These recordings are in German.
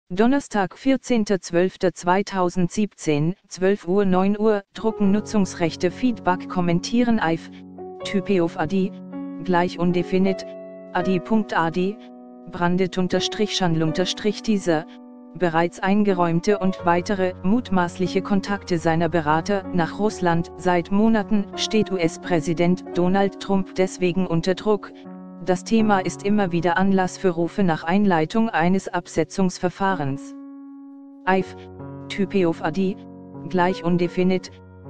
Donnerstag, 14.12.2017, 12:09 Uhr, Drucken Nutzungsrechte Feedback kommentieren IF, Type of AD, gleich undefinite, AD.AD, brandet_Chandl_ bereits eingeräumte und weitere, mutmaßliche Kontakte seiner Berater nach Russland. Seit Monaten steht US-Präsident Donald Trump deswegen unter Druck. Das Thema ist immer wieder Anlass für Rufe nach Einleitung eines Absetzungsverfahrens. IF, Type of AD, gleich undefinite,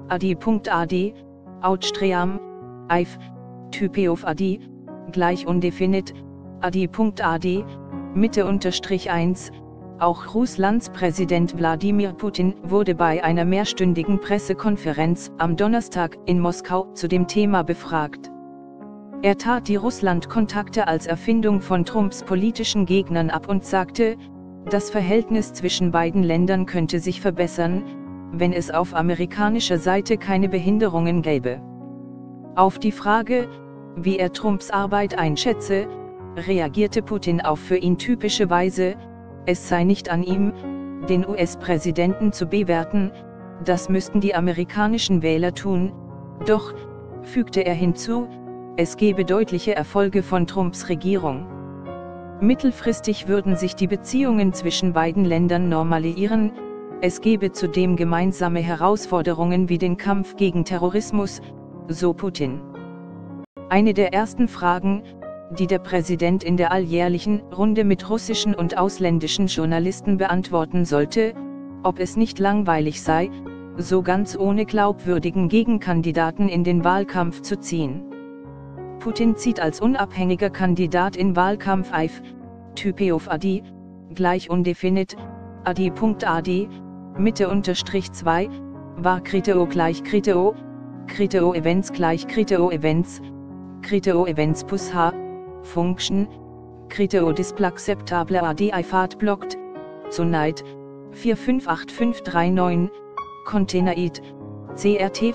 AD.AD, Outstream, IF, Type of AD, gleich undefinite, AD.AD, Mitte_1. Auch Russlands Präsident Wladimir Putin wurde bei einer mehrstündigen Pressekonferenz am Donnerstag in Moskau zu dem Thema befragt. Er tat die Russland-Kontakte als Erfindung von Trumps politischen Gegnern ab und sagte, das Verhältnis zwischen beiden Ländern könnte sich verbessern, wenn es auf amerikanischer Seite keine Behinderungen gäbe. Auf die Frage, wie er Trumps Arbeit einschätze, reagierte Putin auf für ihn typische Weise, es sei nicht an ihm, den US-Präsidenten zu bewerten, das müssten die amerikanischen Wähler tun, doch, fügte er hinzu, es gebe deutliche Erfolge von Trumps Regierung. Mittelfristig würden sich die Beziehungen zwischen beiden Ländern normalisieren, es gebe zudem gemeinsame Herausforderungen wie den Kampf gegen Terrorismus, so Putin. Eine der ersten Fragen, die der Präsident in der alljährlichen Runde mit russischen und ausländischen Journalisten beantworten sollte, ob es nicht langweilig sei, so ganz ohne glaubwürdigen Gegenkandidaten in den Wahlkampf zu ziehen. Putin zieht als unabhängiger Kandidat in Wahlkampf IF, Type of AD, gleich undefinite, AD.AD, Mitte_2, war Criteo gleich Criteo, Criteo Events gleich Criteo Events, Criteo Events plus H, Function, Criteo Display Acceptable AD IFAT blocked, Tonight, 458539, Container IT, CRT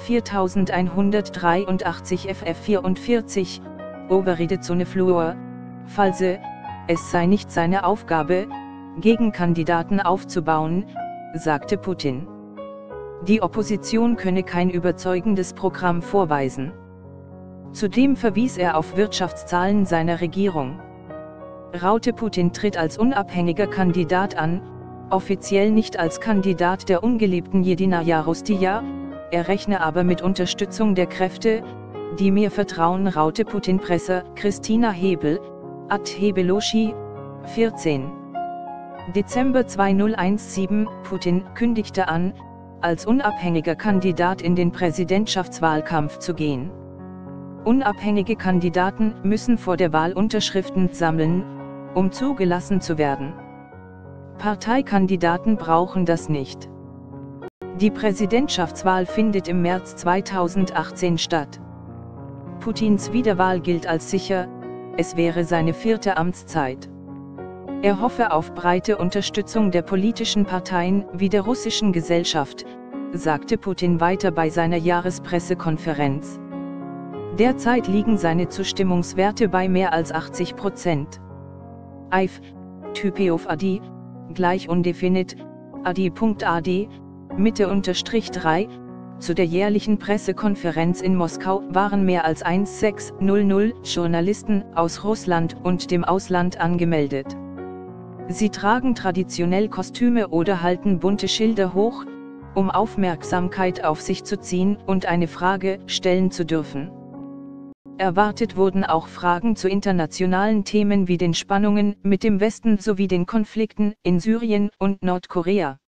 4183 FF44, Override Zone Fluor, False, es sei nicht seine Aufgabe, Gegenkandidaten aufzubauen, sagte Putin. Die Opposition könne kein überzeugendes Programm vorweisen. Zudem verwies er auf Wirtschaftszahlen seiner Regierung. Raute Putin tritt als unabhängiger Kandidat an, offiziell nicht als Kandidat der ungeliebten Jedina Rustia, er rechne aber mit Unterstützung der Kräfte, die mir vertrauen, raute Putin-Presse, Christina Hebel, @Hebeloshi, 14. Dezember 2017, Putin kündigte an, als unabhängiger Kandidat in den Präsidentschaftswahlkampf zu gehen. Unabhängige Kandidaten müssen vor der Wahl Unterschriften sammeln, um zugelassen zu werden. Parteikandidaten brauchen das nicht. Die Präsidentschaftswahl findet im März 2018 statt. Putins Wiederwahl gilt als sicher, es wäre seine 4. Amtszeit. Er hoffe auf breite Unterstützung der politischen Parteien wie der russischen Gesellschaft, sagte Putin weiter bei seiner Jahrespressekonferenz. Derzeit liegen seine Zustimmungswerte bei mehr als 80%. IF, Type of AD, gleich undefinite, AD.AD, Mitte_3, zu der jährlichen Pressekonferenz in Moskau waren mehr als 1600 Journalisten aus Russland und dem Ausland angemeldet. Sie tragen traditionell Kostüme oder halten bunte Schilder hoch, um Aufmerksamkeit auf sich zu ziehen und eine Frage stellen zu dürfen. Erwartet wurden auch Fragen zu internationalen Themen wie den Spannungen mit dem Westen sowie den Konflikten in Syrien und Nordkorea.